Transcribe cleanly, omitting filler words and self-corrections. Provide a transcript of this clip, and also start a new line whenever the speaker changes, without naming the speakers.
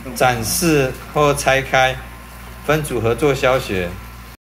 展示或拆开，分组合作教学。